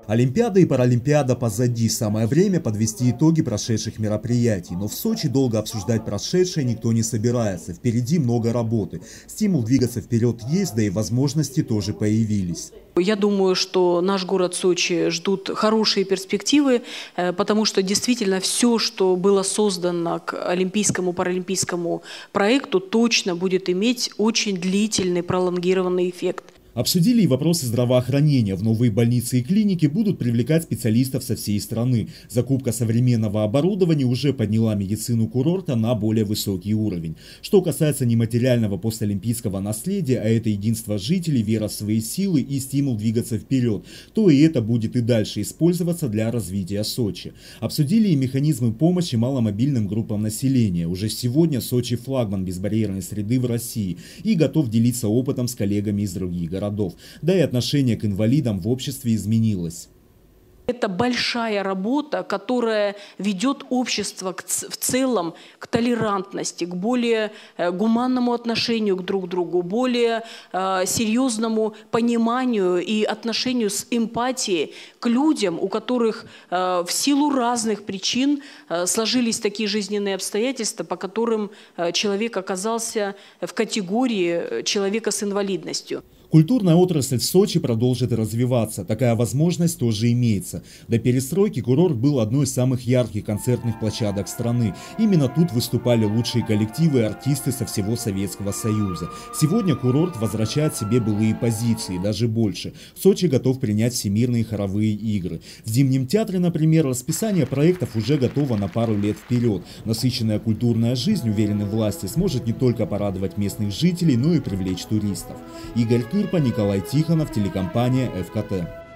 Олимпиада и Паралимпиада позади. Самое время подвести итоги прошедших мероприятий. Но в Сочи долго обсуждать прошедшее никто не собирается. Впереди много работы. Стимул двигаться вперед есть, да и возможности тоже появились. Я думаю, что наш город Сочи ждут хорошие перспективы, потому что действительно все, что было создано к олимпийскому, паралимпийскому проекту, точно будет иметь очень длительный, пролонгированный эффект. Обсудили и вопросы здравоохранения. В новые больницы и клиники будут привлекать специалистов со всей страны. Закупка современного оборудования уже подняла медицину курорта на более высокий уровень. Что касается нематериального постолимпийского наследия, а это единство жителей, вера в свои силы и стимул двигаться вперед, то и это будет и дальше использоваться для развития Сочи. Обсудили и механизмы помощи маломобильным группам населения. Уже сегодня Сочи флагман безбарьерной среды в России и готов делиться опытом с коллегами из других городов. Да и отношение к инвалидам в обществе изменилось. Это большая работа, которая ведет общество в целом к толерантности, к более гуманному отношению к друг другу, более серьезному пониманию и отношению с эмпатией к людям, у которых в силу разных причин сложились такие жизненные обстоятельства, по которым человек оказался в категории человека с инвалидностью. Культурная отрасль в Сочи продолжит развиваться. Такая возможность тоже имеется. До перестройки курорт был одной из самых ярких концертных площадок страны. Именно тут выступали лучшие коллективы и артисты со всего Советского Союза. Сегодня курорт возвращает себе былые позиции, даже больше. Сочи готов принять всемирные хоровые игры. В Зимнем театре, например, расписание проектов уже готово на пару лет вперед. Насыщенная культурная жизнь, уверены власти, сможет не только порадовать местных жителей, но и привлечь туристов. Игорь Кырпа, Николай Тихонов, телекомпания ФКТ.